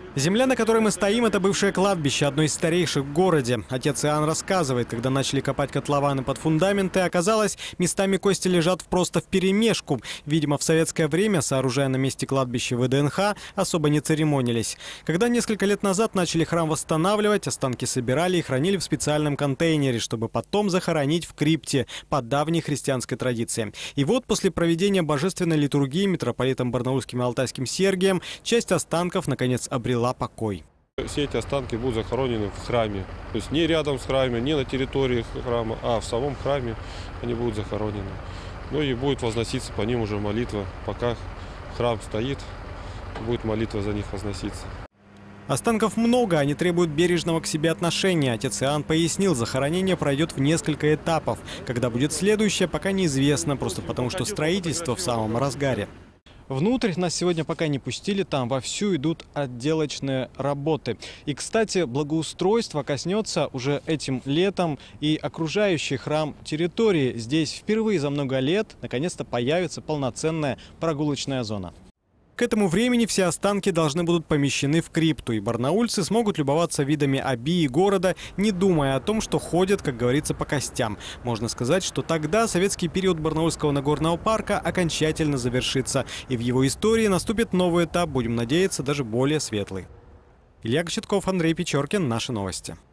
Земля, на которой мы стоим, это бывшее кладбище, одно из старейших в городе. Отец Иоанн рассказывает, когда начали копать котлованы под фундаменты, оказалось, местами кости лежат просто вперемешку. Видимо, в советское время, сооружая на месте кладбища ВДНХ, особо не церемонились. Когда несколько лет назад начали храм восстанавливать, останки собирали и хранили в специальном контейнере, чтобы потом захоронить в крипте по давней христианской традиции. И вот после проведения божественной литургии митрополитом Барнаульским и Алтайским Сергием часть останков наконец обрела покой. Все эти останки будут захоронены в храме. То есть не рядом с храмом, не на территории храма, а в самом храме они будут захоронены. Ну и будет возноситься по ним уже молитва. Пока храм стоит, будет молитва за них возноситься. Останков много, они требуют бережного к себе отношения. Отец Иоанн пояснил, захоронение пройдет в несколько этапов. Когда будет следующее, пока неизвестно, просто потому что строительство в самом разгаре. Внутрь нас сегодня пока не пустили, там вовсю идут отделочные работы. И, кстати, благоустройство коснется уже этим летом и окружающий храм территории. Здесь впервые за много лет наконец-то появится полноценная прогулочная зона. К этому времени все останки должны будут помещены в крипту, и барнаульцы смогут любоваться видами Оби и города, не думая о том, что ходят, как говорится, по костям. Можно сказать, что тогда советский период Барнаульского Нагорного парка окончательно завершится, и в его истории наступит новый этап, будем надеяться, даже более светлый. Илья Кочетков, Андрей Печоркин. Наши новости.